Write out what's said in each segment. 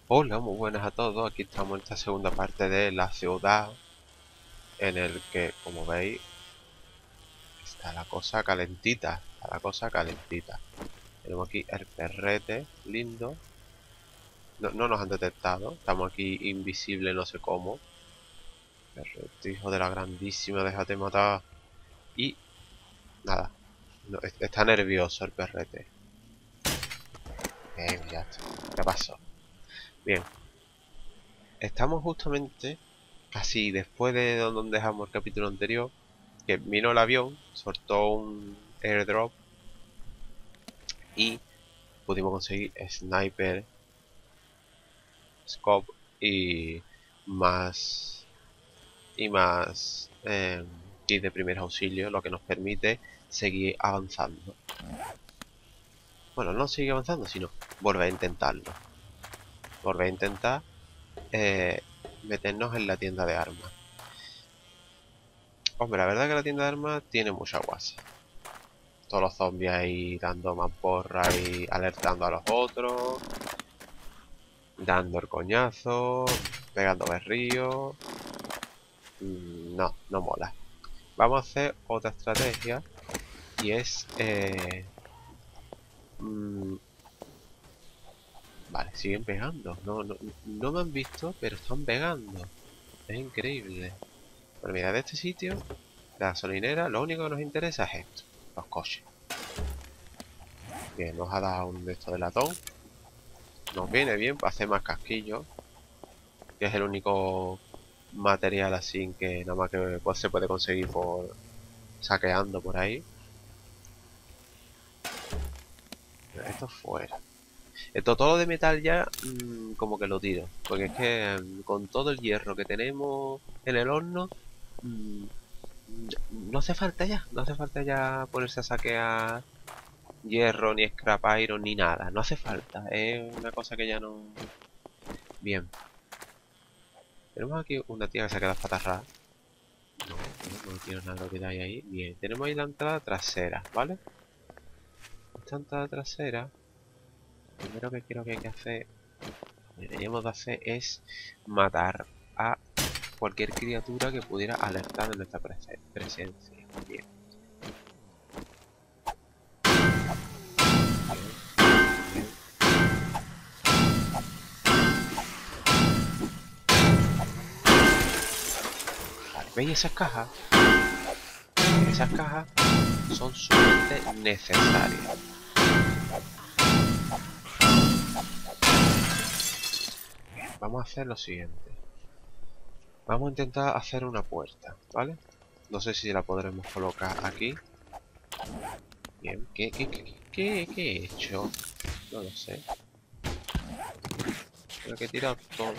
Hola, muy buenas a todos. Aquí estamos en esta segunda parte de la ciudad, en el que, como veis, está la cosa calentita. Está la cosa calentita. Tenemos aquí el perrete, lindo. No nos han detectado. Estamos aquí invisible, no sé cómo. Perrete, hijo de la grandísima, déjate matar. Y nada, está nervioso el perrete. Ya está. ¿Qué pasó? Bien, estamos justamente casi después de donde dejamos el capítulo anterior. Que vino el avión, soltó un airdrop y pudimos conseguir sniper, scope y más kit de primer auxilio, lo que nos permite seguir avanzando. Bueno, no seguir avanzando, sino volver a intentarlo. Volver a intentar meternos en la tienda de armas. Hombre, la verdad que la tienda de armas tiene mucha guasa. Todos los zombies ahí dando más porra y alertando a los otros. Dando el coñazo, pegando berrío. No mola. Vamos a hacer otra estrategia y es... mm, vale, siguen pegando. No me han visto, pero están pegando. Es increíble. Bueno, mira, de este sitio, la gasolinera, lo único que nos interesa es esto, los coches. Bien, nos ha dado un de esto de latón. Nos viene bien para hacer más casquillos, que es el único material así que nada más que pues, se puede conseguir por saqueando por ahí. Esto fuera. Esto todo de metal ya como que lo tiro. Porque es que con todo el hierro que tenemos en el horno, mm, no hace falta ya. No hace falta ya ponerse a saquear hierro, ni scrap iron, ni nada. No hace falta. Es una cosa que ya no... Bien. Tenemos aquí una tía que se ha quedado espatarrada. No tiene nada lo que hay ahí. Bien. Tenemos ahí la entrada trasera, ¿vale? Esta entrada trasera, primero que creo que hay que hacer, lo que deberíamos de hacer es matar a cualquier criatura que pudiera alertar de nuestra presencia. Bien. Bien. Vale, ¿veis esas cajas? Esas cajas son sumamente necesarias. Vamos a hacer lo siguiente. Vamos a intentar hacer una puerta, ¿vale? No sé si la podremos colocar aquí. Bien, ¿qué he hecho? No lo sé. Creo que he tirado todo.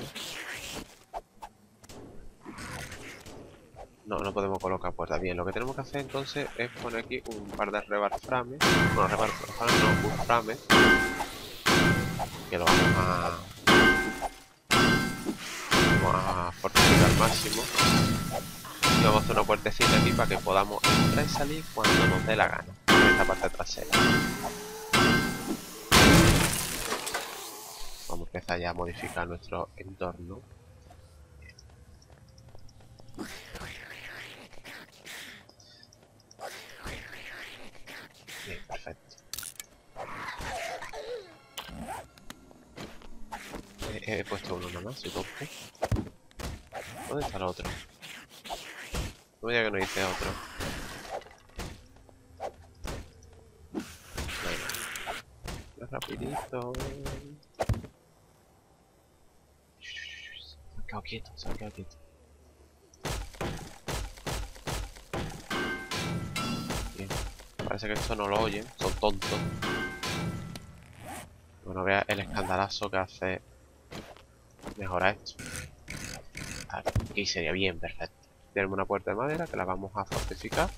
No podemos colocar puertas. Bien, lo que tenemos que hacer entonces es poner aquí un par de rebar frames. Bueno, rebar frames no, un frame. Que lo vamos a fortificar al máximo. Y vamos a hacer una puertecita aquí para que podamos entrar y salir cuando nos dé la gana. En esta parte trasera. Vamos a empezar ya a modificar nuestro entorno. Bien, perfecto. He puesto uno nomás, soy tonto. ¿Dónde está el otro? No ya que no hice otro. Venga, rapidito. Se ha quedado quieto, se ha quedado quieto. Bien. Parece que esto no lo oyen, son tontos. Bueno, vea el escandalazo que hace mejorar esto. Aquí sería bien, perfecto. Tenemos una puerta de madera que la vamos a fortificar.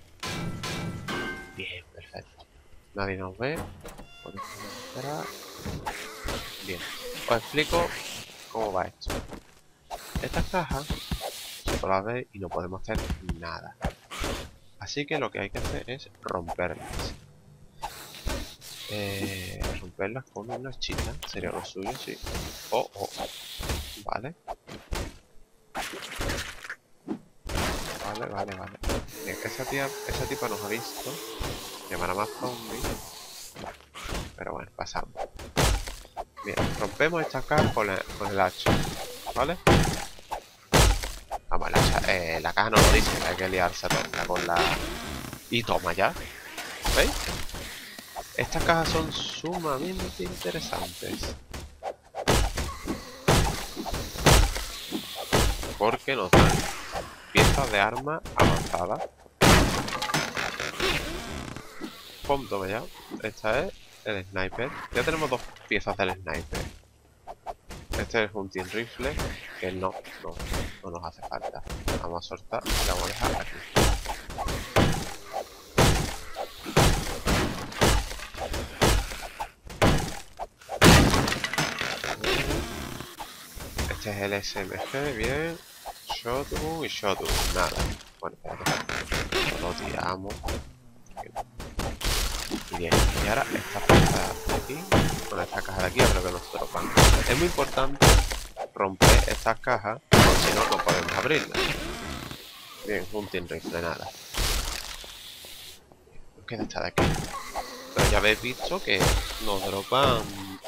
Bien, perfecto. Nadie nos ve. Podemos entrar. Bien. Os explico cómo va esto. Estas cajas, vosotros las veis y no podemos hacer nada. Así que lo que hay que hacer es romperlas. Romperlas con una chita. Sería lo suyo, sí. Oh, oh. Vale. Vale. Bien, esa tipa nos ha visto. Llamará más zombies. Pero bueno, pasamos. Bien, rompemos estas cajas con el hacha. ¿Vale? Vamos, la caja no lo dice, hay que liarse con la... Y toma ya. ¿Veis? Estas cajas son sumamente interesantes. Porque nos dan piezas de arma avanzadas. Pum, toma ya. Esta es el sniper. Ya tenemos dos piezas del sniper. Este es un Hunting Rifle, que no nos hace falta. Vamos a soltar y la vamos a dejar aquí. Este es el SMG, bien. Shotgun y Shotgun, nada. Bueno, espérate. Lo tiramos. Bien, y ahora esta pieza de aquí, con esta caja de aquí, es lo que nos tropan. Es muy importante romper estas cajas, porque si no, no podemos abrirlas. Bien, Hunting Rifle, nada. Nos queda esta de aquí. Pero ya habéis visto que nos dropan...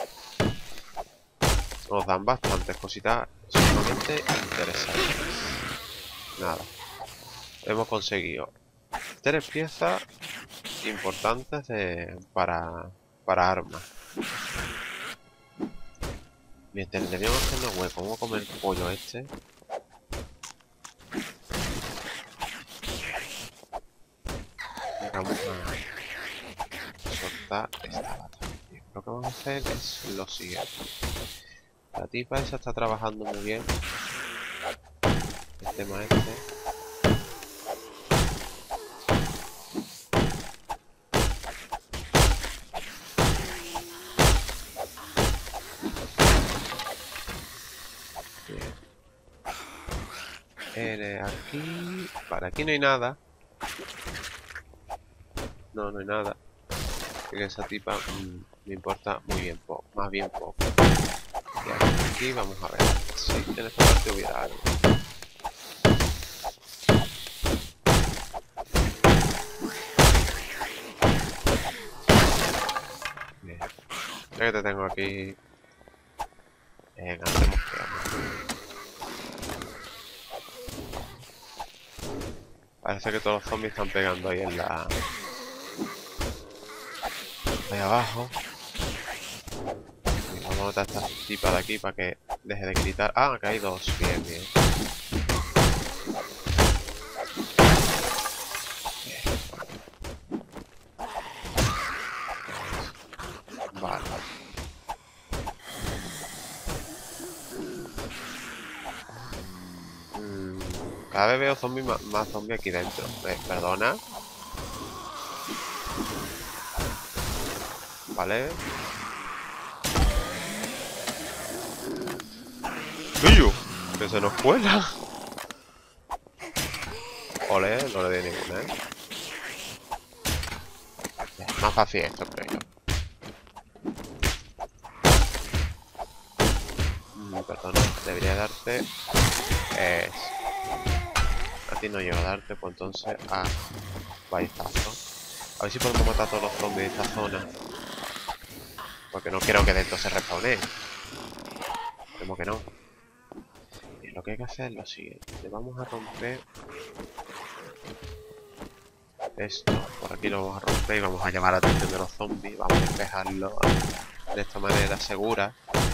Nos dan bastantes cositas sumamente interesantes. Nada. Hemos conseguido 3 piezas importantes para armas. Bien, tendríamos que hacernos hueco. Vamos a comer el pollo este. Y vamos a soltar esta bata. Bien, lo que vamos a hacer es lo siguiente. La tipa esa está trabajando muy bien. El tema este. Aquí... Vale, aquí no hay nada. No hay nada. Que esa tipa me importa muy bien poco. Más bien poco. Y aquí vamos a ver. Si en esta parte hubiera algo. Bien. Ya que te tengo aquí. Venga, hacemos que... Parece que todos los zombies están pegando ahí en la... Ahí abajo. Y vamos a matar a esta tipa de aquí para que deje de gritar. Ah, acá hay dos. Bien. Vale. Cada vez veo zombies más zombies aquí dentro. Perdona. Vale. ¡Pillo! Que se nos cuela. Ole, no le di ninguna, Más fácil esto, creo yo. Perdona, debería darte... A ti no llego a darte, pues entonces a baizazo. A ver si podemos matar a todos los zombies de esta zona. Porque no quiero que dentro se respawnee. Como que no. Y lo que hay que hacer es lo siguiente. Vamos a romper esto. Por aquí lo vamos a romper y vamos a llamar la atención de los zombies. Vamos a despejarlo de esta manera segura.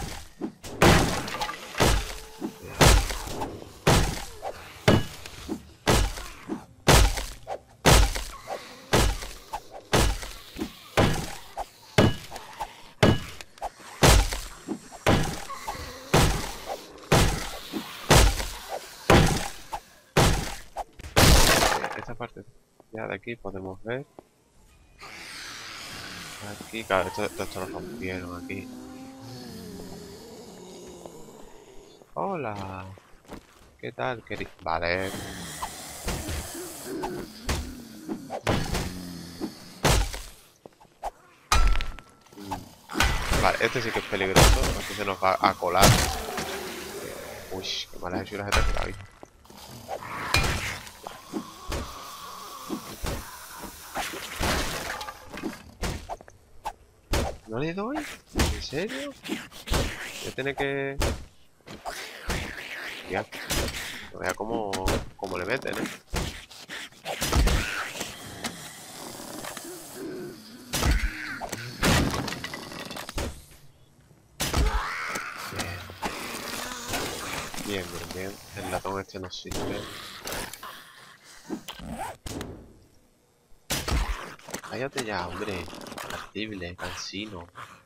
Esta parte ya de aquí podemos ver. Aquí, claro, esto lo rompieron aquí. Hola. ¿Qué tal, querido? Vale. Vale, este sí que es peligroso. Este se nos va a colar. Uy, qué malas hechuras he tenido, ¿viste? ¿No le doy? ¿En serio? Voy a tener que... Ya, no vea cómo le meten, ¿eh? Bien, bien, bien. El latón este nos sirve. Cállate ya, hombre. Artible, cansino.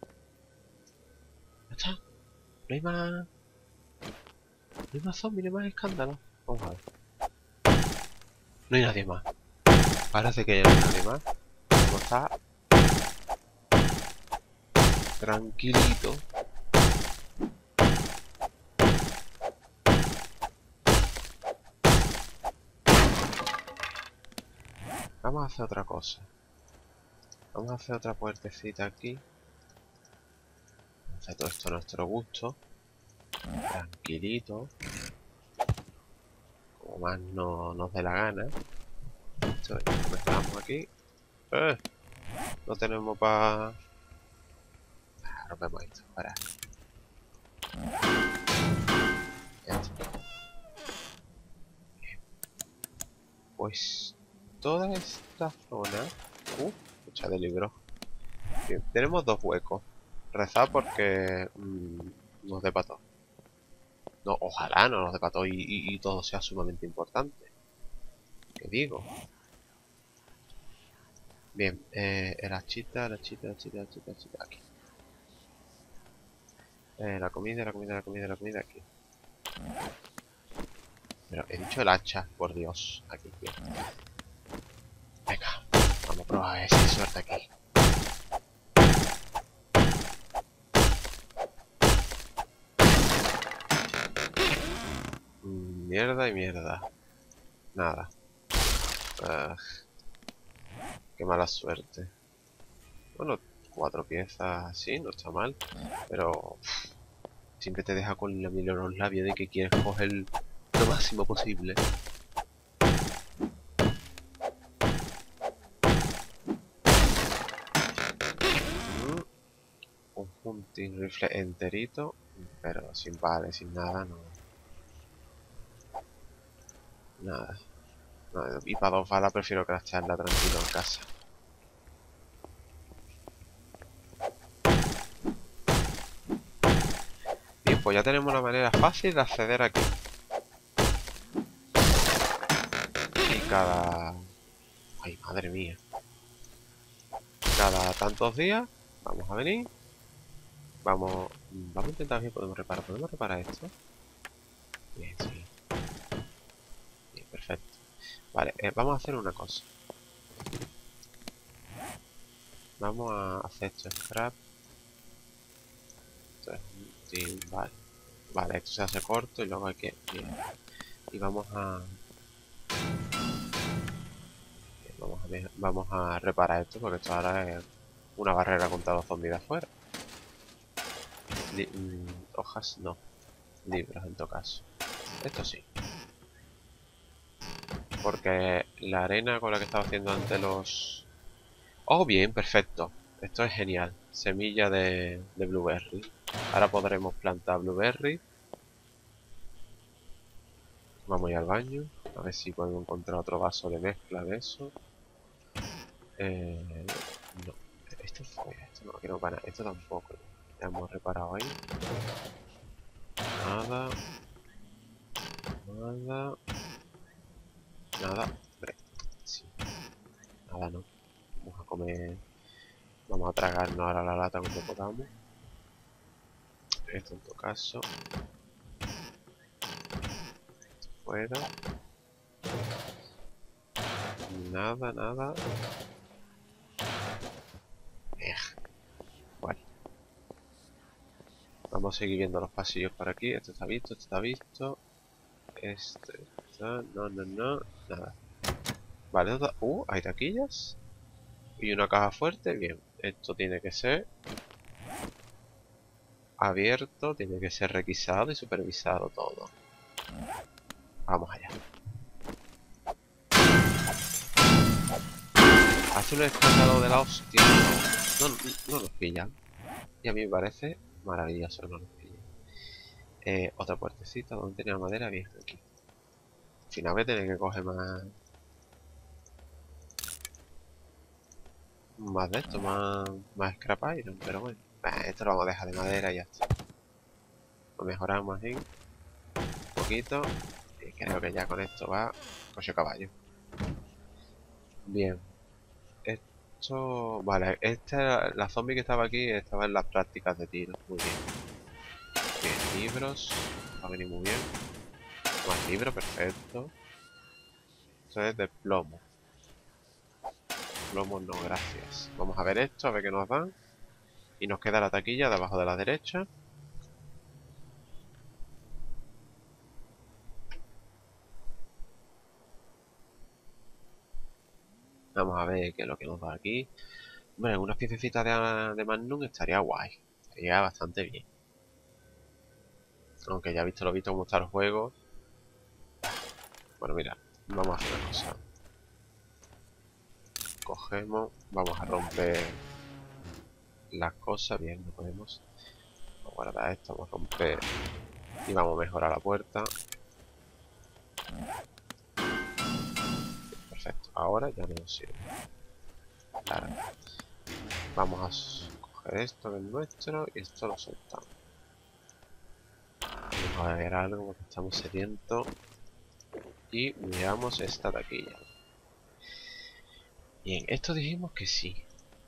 Ya está. No hay más... No hay más zombies, no hay más escándalos. Vamos a ver. No hay nadie más. Parece que ya no hay nadie más. Vamos a estar tranquilito. Vamos a hacer otra cosa. Vamos a hacer otra puertecita aquí. Vamos a hacer todo esto a nuestro gusto. Tranquilito. Como más no nos dé la gana. Esto comenzamos aquí. No tenemos para... rompemos esto. Para. Ya está. Pues toda esta zona... mucha de libro. Bien, tenemos dos huecos. Rezar porque nos dé pato. No, ojalá no nos dé pato y todo sea sumamente importante. ¿Qué digo? Bien, la chita, aquí. La comida aquí. Pero he dicho el hacha, por Dios. Aquí, bien. Venga, vamos a probar a ver si hay suerte aquí. Mierda y mierda. Nada. Ah, qué mala suerte. Bueno, 4 piezas así, no está mal. Pero siempre te deja con la miel en los labios de que quieres coger lo máximo posible. Un hunting rifle enterito, pero sin balas, sin nada, no. Nada. No, y para 2 balas prefiero craftearla tranquilo en casa. Bien, pues ya tenemos una manera fácil de acceder aquí. Y cada... Ay, madre mía. Cada tantos días vamos a venir. Vamos a intentar ver si podemos reparar. ¿Podemos reparar esto? Bien, sí. Bien, perfecto. Vale, vamos a hacer una cosa. Vamos a hacer esto scrap. Esto es sí, vale. Vale, esto se hace corto y luego hay que... Bien. Y vamos a reparar esto porque esto ahora es una barrera contra los zombies de afuera. Hojas no. Libros en todo caso. Esto sí. Porque la arena con la que estaba haciendo antes los... Oh, bien, perfecto. Esto es genial. Semilla de blueberry. Ahora podremos plantar blueberry. Vamos a ir al baño. A ver si podemos encontrar otro vaso de mezcla de eso. No. Esto fue. Esto no quiero para. Esto tampoco. Ya hemos reparado ahí. Nada. Nada. Nada. Hombre. Sí. Nada, no. Vamos a comer. Vamos a tragarnos ahora la lata como podamos. Esto en todo caso. Fuera. Nada, nada. Vale. Vamos a seguir viendo los pasillos por aquí. Esto está visto, esto está visto. Esto está... No, no, no. Nada. Vale, esto... hay taquillas. Y una caja fuerte. Bien. Esto tiene que ser... abierto, tiene que ser requisado y supervisado todo. Vamos allá. Hace un escándalo de la hostia. No, no nos pillan. Y a mí me parece maravilloso que no nos pillen. Otra puertecita donde tenía madera. Bien, aquí. Al final voy a tener que coger más de esto, más scrap iron, pero bueno. Esto lo vamos a dejar de madera y ya está. Lo mejoramos ahí. Un poquito. Y creo que ya con esto va coche caballo. Bien. Esto... Vale, la zombie que estaba aquí estaba en las prácticas de tiro. Muy bien. Bien, libros. Va a venir muy bien. Más libros, perfecto. Esto es de plomo. Plomo no, gracias. Vamos a ver esto, a ver qué nos dan. Y nos queda la taquilla de abajo de la derecha. Vamos a ver qué es lo que nos da aquí. Bueno, unas piececitas de Magnum estaría guay. Estaría bastante bien. Aunque ya he visto lo visto cómo está el juego. Bueno, mira, vamos a hacer una cosa. Cogemos, vamos a romper las cosas. Bien, no podemos. Vamos a guardar esto, vamos a romper y vamos a mejorar la puerta. Perfecto, ahora ya no nos sirve. Claro. Vamos a coger esto que es nuestro y esto lo soltamos. Vamos a ver algo porque estamos sedientos. Y miramos esta taquilla. Bien, esto dijimos que sí.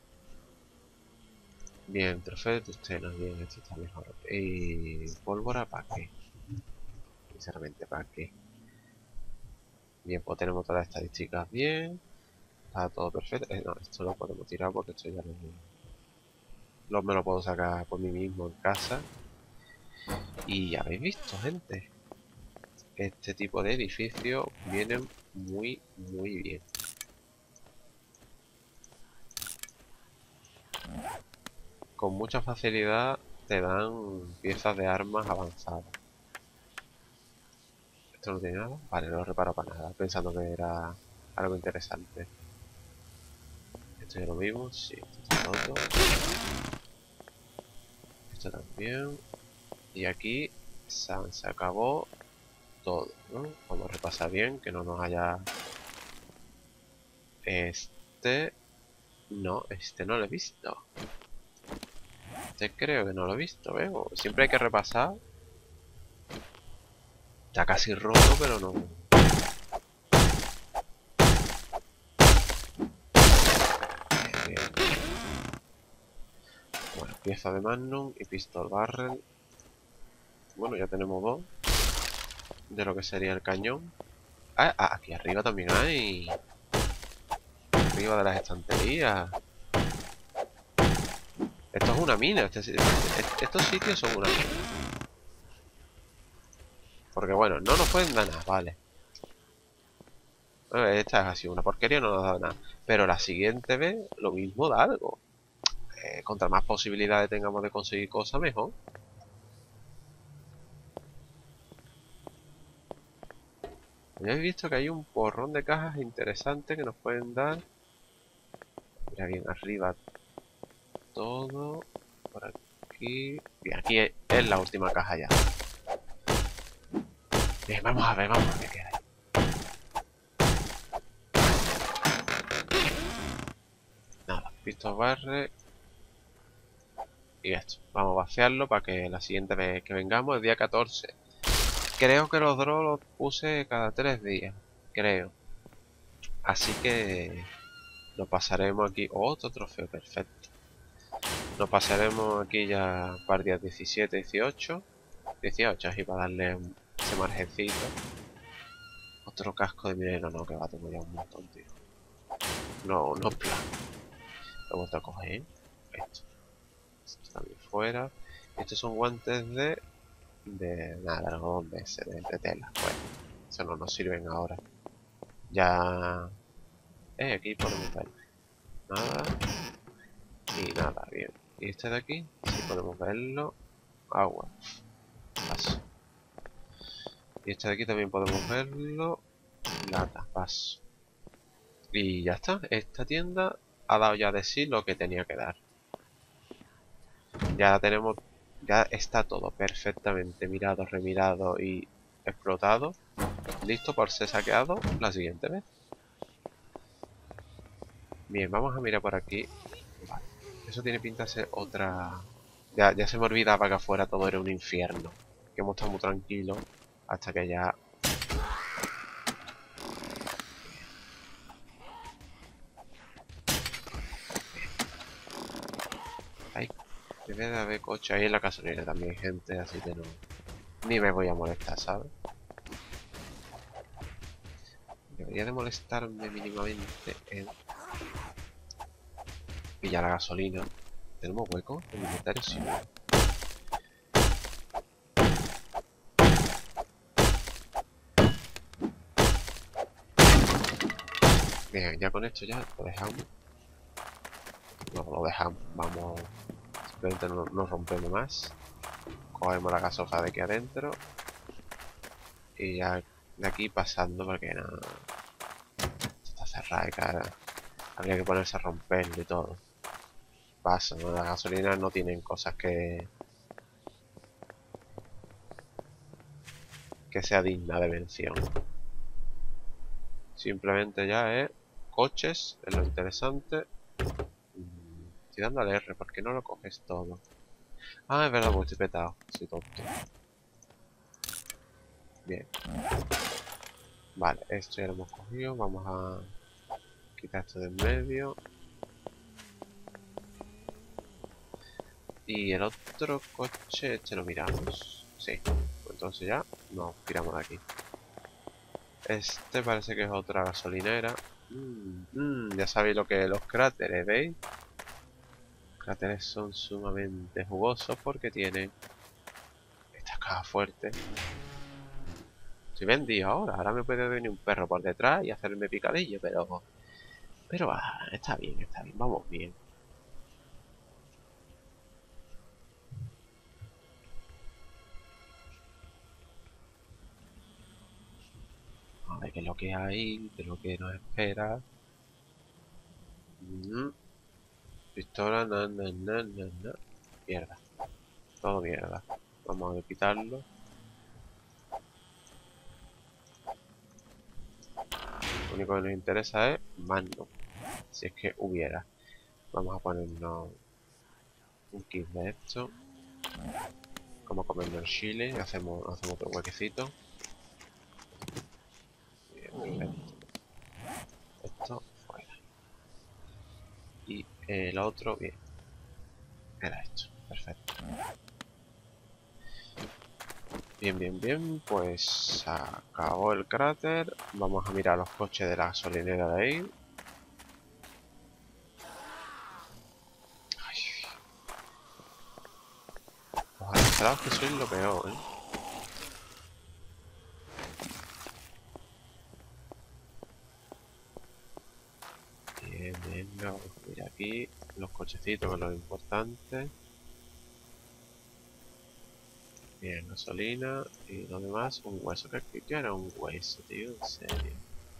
Bien, trofeo de tusteno, bien, esto está mejor. Y pólvora, ¿para qué? Sinceramente, ¿para qué? Bien, pues tenemos todas las estadísticas bien. Está todo perfecto. No, esto lo podemos tirar porque esto ya me lo puedo sacar por mí mismo en casa. Y ya habéis visto, gente. Este tipo de edificios vienen muy, muy bien. Con mucha facilidad te dan piezas de armas avanzadas. ¿Esto no tiene nada? Vale, no lo reparo para nada, pensando que era algo interesante. Esto ya lo vimos, sí, esto está roto. Esto también. Y aquí se acabó todo, ¿no? Vamos a repasar bien, que no nos haya... No, este no lo he visto. Este creo que no lo he visto, veo. Siempre hay que repasar. Está casi roto, pero no... Bien. Bueno, pieza de Magnum y pistol barrel. Bueno, ya tenemos dos de lo que sería el cañón. Aquí arriba también hay. Arriba de las estanterías. Esto es una mina. Estos sitios son una mina. Porque bueno, no nos pueden dar nada, vale. Esta es así, una porquería, no nos da nada. Pero la siguiente vez, lo mismo da algo. Contra más posibilidades tengamos de conseguir cosas, mejor. Ya he visto que hay un porrón de cajas interesantes que nos pueden dar. Mira bien, arriba todo. Por aquí. Bien, aquí es la última caja ya. Bien, vamos a ver qué hay. Nada, pistol barre. Y esto. Vamos a vaciarlo para que la siguiente vez que vengamos, el día 14. Creo que los drops los puse cada 3 días. Creo. Así que nos pasaremos aquí. Otro trofeo, perfecto. Nos pasaremos aquí ya para días 17, 18. 18 así para darle ese margencito. Otro casco de minero, no, que va, tengo ya un montón, tío. No, no plan. Lo he vuelto a coger. Esto también fuera. Estos son guantes de nada, de algodón de tela. Bueno, eso no nos sirven ahora. Ya... aquí podemos ver. Nada. Y nada, bien. ¿Y este de aquí? Sí podemos verlo. agua. Paso. Y este de aquí también podemos verlo. Lata, paso. Y ya está. Esta tienda ha dado ya de sí lo que tenía que dar. Ya tenemos... Ya está todo perfectamente mirado, remirado y explotado. Listo por ser saqueado la siguiente vez. Bien, vamos a mirar por aquí. Vale. Eso tiene pinta de ser otra... Ya se me olvidaba que afuera todo era un infierno. Que hemos estado muy tranquilos hasta que ya... Hay... Debe de haber coche ahí en la gasolinera también, gente, así que no... Ni me voy a molestar, ¿sabes? Debería de molestarme mínimamente en pillar la gasolina. ¿Tenemos hueco? En el inventario sí. Bien, ya con esto ya lo dejamos. No lo dejamos, vamos. Simplemente no rompemos más. Cogemos la gasofa de aquí adentro. Y ya de aquí pasando porque no. Esto está cerrado y cara. Habría que ponerse a romperlo y todo. Pasa, ¿no? Las gasolinas no tienen cosas que sea digna de mención. Simplemente ya es coches, es lo interesante. Estoy dando al R, ¿por qué no lo coges todo? Ah, es verdad, porque estoy petado. Soy tonto. Bien. Vale, esto ya lo hemos cogido. Vamos a quitar esto de en medio. Y el otro coche, este lo miramos. Sí. Pues entonces ya nos tiramos de aquí. Este parece que es otra gasolinera. Ya sabéis lo que es los cráteres, ¿veis? Los cráteres son sumamente jugosos porque tienen esta caja fuerte. Estoy vendido ahora. Ahora me puede venir un perro por detrás y hacerme picadillo, pero... Pero está bien, está bien. Vamos bien. A ver qué es lo que hay, qué es lo que nos espera. Pistola, na. Mierda. Todo mierda. Vamos a quitarlo. Lo único que nos interesa es Magnum. Si es que hubiera. Vamos a ponernos un kit de esto. Como comiendo el chile. Hacemos otro huequecito. Bien, perfecto. Esto fuera. Y el otro, bien. Era esto. Perfecto. Bien. Pues acabó el cráter. Vamos a mirar los coches de la gasolinera de ahí. Los arrastrados que sois lo peor, ¿eh? Bien, venga, vamos a mirar aquí los cochecitos, que es lo importante. Bien, gasolina y lo demás, un hueso. ¿Qué era un hueso, tío? En serio.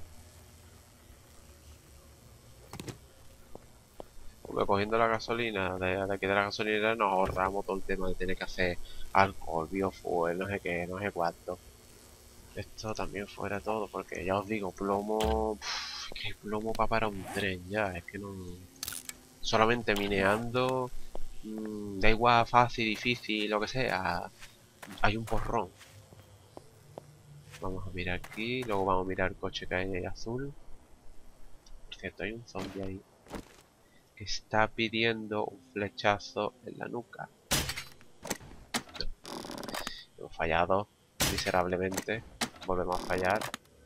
Porque cogiendo la gasolina de aquí de la gasolinera nos ahorramos todo el tema de tener que hacer alcohol, biofuel, no sé qué, no sé cuánto. Esto también fuera todo, porque ya os digo, plomo... es que hay plomo para parar un tren ya, es que no... Solamente mineando, da igual fácil, difícil, lo que sea, hay un porrón. Vamos a mirar aquí, luego vamos a mirar el coche que hay azul. Por cierto, hay un zombie ahí que está pidiendo un flechazo en la nuca. Hemos fallado miserablemente. Volvemos a fallar.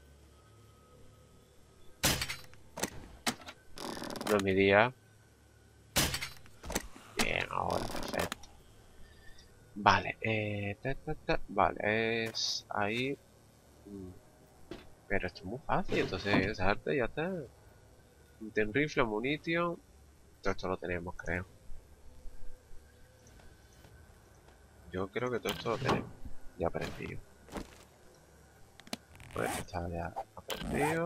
No es mi día. Bien, ahora, perfecto. Vale, vale, es ahí. Pero esto es muy fácil, entonces esa arte ya está. Un rifle, munición. Todo esto lo tenemos, creo. Yo creo que todo esto lo tenemos ya aprendido. Pues esto está ya aprendido.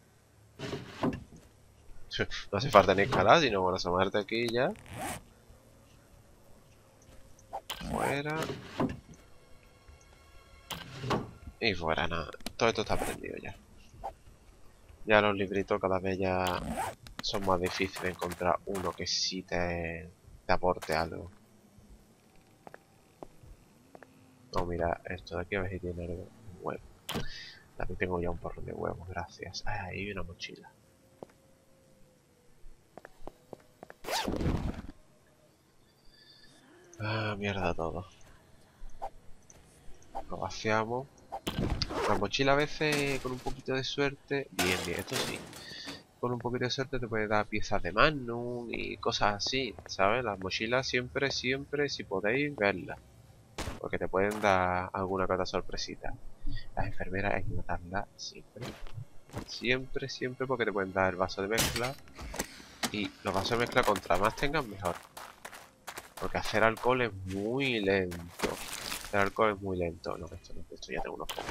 No hace falta ni escalar, sino bueno, asomarte aquí ya. Fuera. Y fuera, nada. Todo esto está aprendido ya. Ya los libritos cada vez ya son más difíciles de encontrar uno que sí te aporte algo. No, mira, esto de aquí a ver si tiene algo. Un huevo. También tengo ya un porrón de huevos, gracias. Ah, ahí hay una mochila. Ah, mierda todo. Lo vaciamos. La mochila a veces con un poquito de suerte. Bien, bien, esto sí. Con un poquito de suerte te puede dar piezas de Magnum y cosas así, ¿sabes? Las mochilas siempre, siempre, si podéis, verlas. Porque te pueden dar alguna que otra sorpresita. Las enfermeras hay que matarlas siempre. Siempre, siempre porque te pueden dar el vaso de mezcla. Y los vasos de mezcla contra más tengan mejor. Porque hacer alcohol es muy lento. Hacer alcohol es muy lento. No, esto ya tengo unos pocos.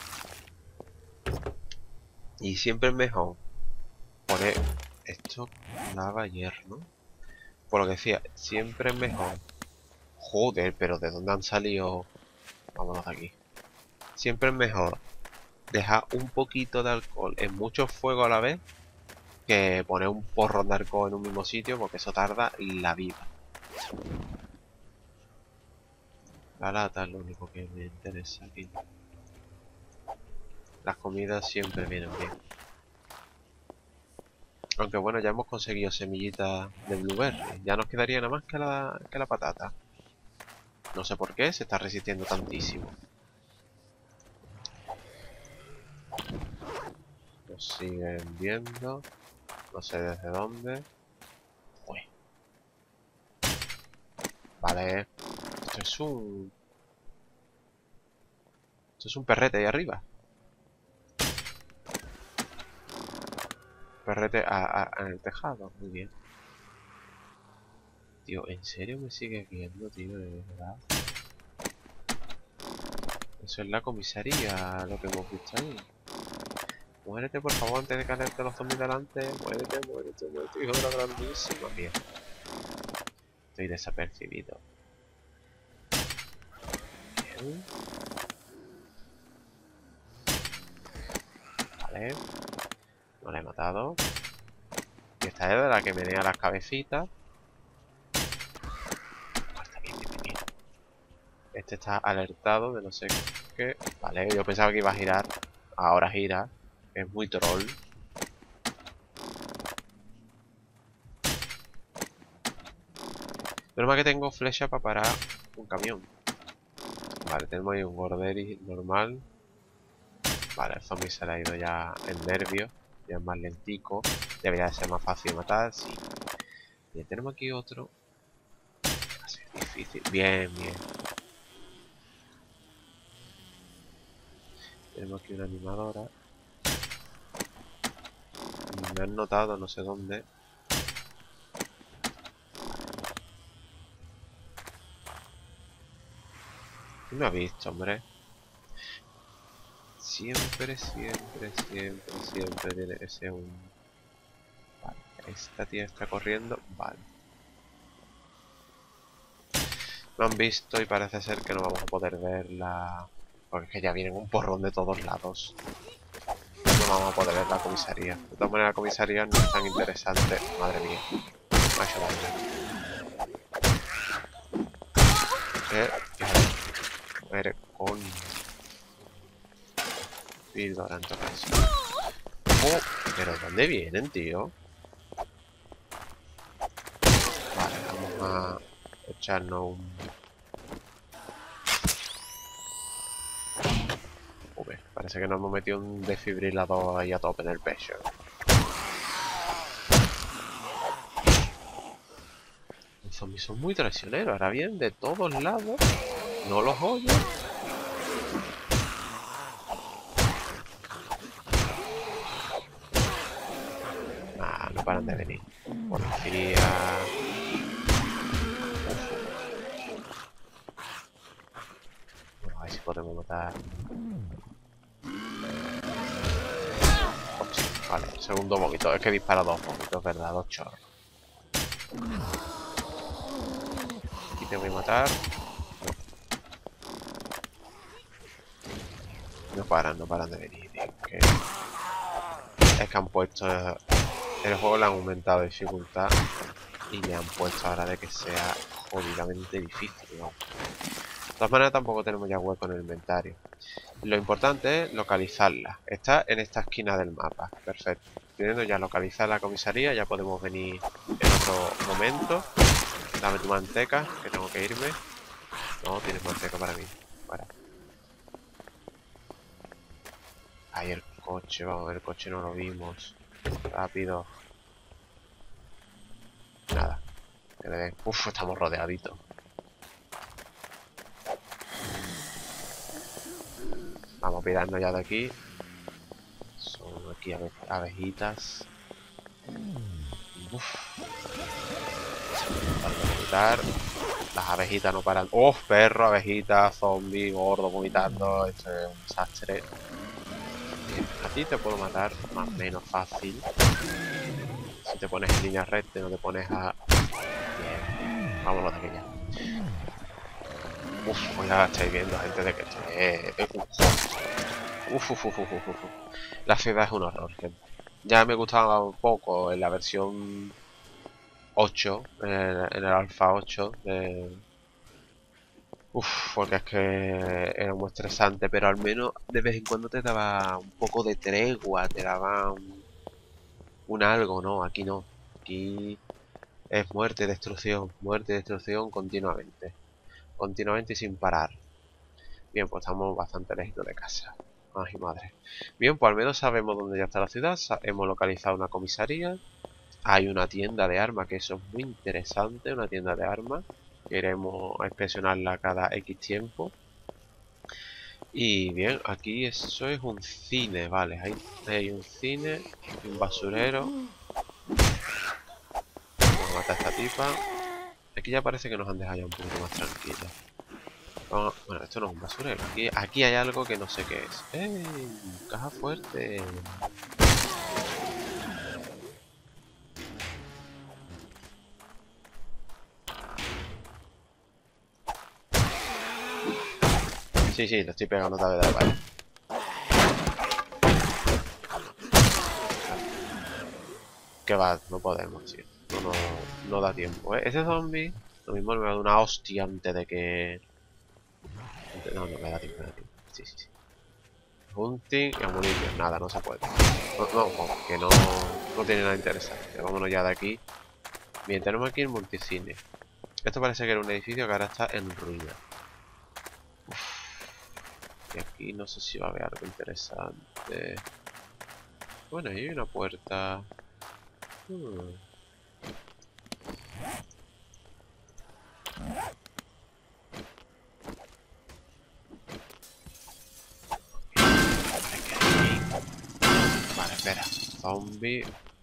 Y siempre es mejor poner esto lava hierro, ¿no? Por lo que decía, siempre es mejor. Joder, pero ¿de dónde han salido? Vámonos de aquí. Siempre es mejor dejar un poquito de alcohol en mucho fuego a la vez que poner un porrón de alcohol en un mismo sitio, porque eso tarda la vida. La lata es lo único que me interesa aquí. Las comidas siempre vienen bien. Aunque bueno, ya hemos conseguido semillitas de blueberry. Ya nos quedaría nada más que la patata. No sé por qué se está resistiendo tantísimo. Nos siguen viendo. No sé desde dónde. Uy. Vale. Esto es un... Esto es un perrete ahí arriba. Perrete en el tejado. Muy bien. Tío, ¿en serio me sigues viendo, tío? De verdad. Eso es la comisaría, lo que hemos visto ahí. Muérete, por favor, antes de caerte los zombies delante. Muérete, muérete, muérete, hijo de la grandísima. Bien. Estoy desapercibido. Bien. Vale. No la he matado. Y esta es de la que menea las cabecitas. Oh, está bien, bien, bien. Este está alertado de no sé qué. Vale, yo pensaba que iba a girar. Ahora gira. Es muy troll. Pero más que tengo flecha para parar un camión. Vale, tenemos ahí un Gorderis normal. Vale, el zombie se le ha ido ya el nervio. Ya es más lentico. Debería de ser más fácil de matar, sí. Bien, tenemos aquí otro. Va a ser difícil. Bien, bien. Tenemos aquí una animadora. Me han notado no sé dónde. ¿Quién me ha visto, hombre? Siempre, siempre, siempre, siempre tiene que ser un... Vale, esta tía está corriendo. Vale. Me han visto y parece ser que no vamos a poder verla. Porque es que ya vienen un porrón de todos lados. No vamos a poder ver la comisaría. De todas maneras, la comisaría no es tan interesante. Madre mía. Me ha hecho daño. Eres con... Píldora en todo caso. Oh, pero ¿dónde vienen, tío? Vale, vamos a echarnos un... Parece que nos hemos metido un desfibrilador ahí a tope en el pecho. Los zombies son muy traicioneros. Ahora vienen de todos lados. No los oyo. Ah, no paran de venir. Policía. podemos matar. Vale, segundo vómito. Es que dispara dos vómitos, ¿verdad? Dos chorros. Aquí te voy a matar. No paran de venir, tío. Es que han puesto... El juego le han aumentado dificultad y le han puesto ahora de que sea jodidamente difícil, ¿no? De todas maneras tampoco tenemos ya hueco en el inventario. Lo importante es localizarla. Está en esta esquina del mapa. Perfecto. Teniendo ya localizada la comisaría, ya podemos venir en otro momento. Dame tu manteca, que tengo que irme. No, tienes manteca para mí. Para. Ahí el coche, vamos, el coche no lo vimos. Rápido. Nada. Que le den. Uf, estamos rodeaditos. Vamos pirando ya de aquí. Son aquí abejitas. Uf. Para vomitar. Las abejitas no paran. ¡Oh, perro! Abejitas, zombie, gordo, vomitando. Esto es un desastre. Bien, a ti te puedo matar más o menos fácil. Si te pones en línea recta, no te pones a... Bien. Vámonos de aquí ya. Uf, pues ya estáis viendo, gente, de que esto es... La ciudad es un horror, gente. Ya me gustaba un poco en la versión 8, en el alfa 8 de... Uf, porque es que era muy estresante, pero al menos de vez en cuando te daba un poco de tregua, te daba un algo, ¿no? Aquí no. Aquí es muerte y destrucción continuamente. Continuamente y sin parar. Bien, pues estamos bastante lejitos de casa. Ay, madre. Bien, pues al menos sabemos dónde ya está la ciudad. Hemos localizado una comisaría. Hay una tienda de armas, que eso es muy interesante. Una tienda de armas. Queremos inspeccionarla cada X tiempo. Y bien, aquí eso es un cine, vale. Ahí hay un cine y un basurero. Vamos a matar a esta tipa. Aquí ya parece que nos han dejado ya un poquito más tranquilos. Bueno, esto no es un basurero. Aquí hay algo que no sé qué es. ¡Ey! Caja fuerte. Sí, sí, lo estoy pegando otra vez, vale. Que va, no podemos, tío. No da tiempo, ¿eh? Ese zombie, lo mismo me va a dar una hostia antes de que... No, me da tiempo, me da tiempo. Sí, sí, sí. Hunting y amunición, nada, no se puede. No, que no tiene nada interesante. Vámonos ya de aquí. Bien, tenemos aquí el multicine. Esto parece que era un edificio que ahora está en ruina. Y aquí no sé si va a haber algo interesante. Bueno, ahí hay una puerta. Vale, espera. Zombie.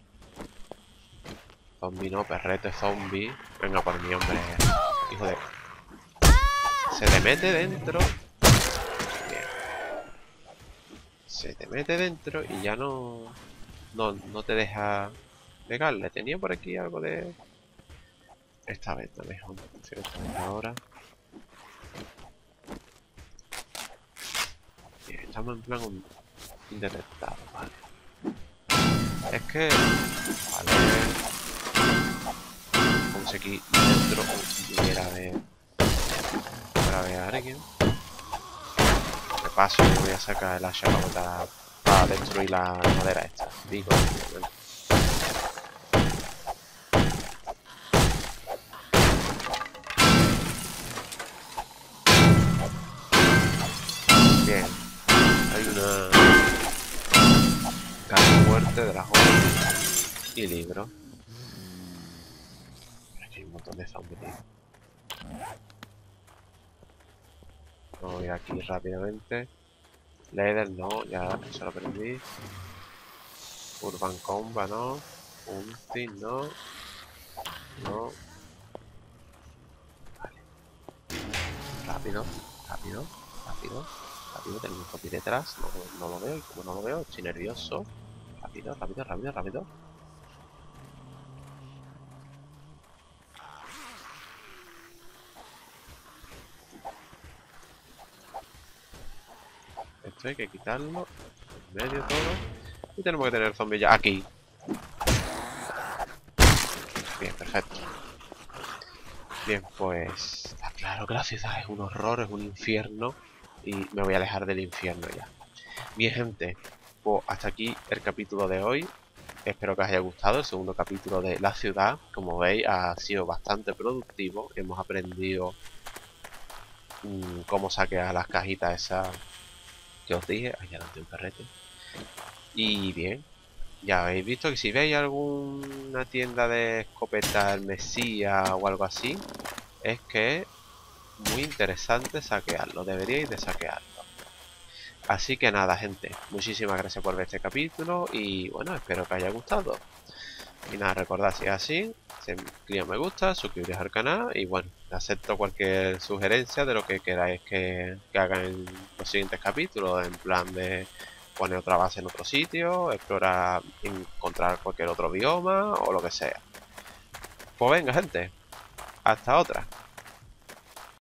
Zombie no, perrete zombie. Venga por mi hombre. Hijo de... Se te mete dentro. Bien. Se te mete dentro y ya no te deja pegarle. Tenía por aquí algo de... Esta vez no mejor. Esta vez ahora. Bien, estamos en plan indetectado, vale. Es que... Vale. Como si aquí dentro hubiera ver a alguien. De paso, yo voy a sacar el hacha para destruir la madera esta. Digo, bueno. Bien. Hay una caja fuerte de las hojas y libros. Aquí hay un montón de zombies, tío. Voy aquí rápidamente. Leader no, ya se lo perdí. Urban Comba no. Hunting no. No. Vale. Rápido, rápido. Rápido, rápido, tenemos un zombie detrás. No, no lo veo, y como no lo veo, estoy nervioso. Rápido, rápido, rápido, rápido. Esto hay que quitarlo. En medio todo. Y tenemos que tener el zombie ya aquí. Bien, perfecto. Bien, pues está claro que la ciudad es un horror, es un infierno. Y me voy a alejar del infierno ya. Bien, gente, pues hasta aquí el capítulo de hoy. Espero que os haya gustado el segundo capítulo de la ciudad. Como veis, ha sido bastante productivo. Hemos aprendido cómo saquear las cajitas esas que os dije. Ahí adelante un carrete. Y bien, ya habéis visto que si veis alguna tienda de escopetas Mesías o algo así, es que es muy interesante saquearlo. Deberíais de saquearlo. Así que nada, gente, muchísimas gracias por ver este capítulo y bueno, espero que haya gustado. Y nada, recordad si es así, clic me gusta, suscribiros al canal y bueno, acepto cualquier sugerencia de lo que queráis que haga en los siguientes capítulos, en plan de poner otra base en otro sitio, explorar, encontrar cualquier otro bioma o lo que sea. Pues venga, gente, hasta otra.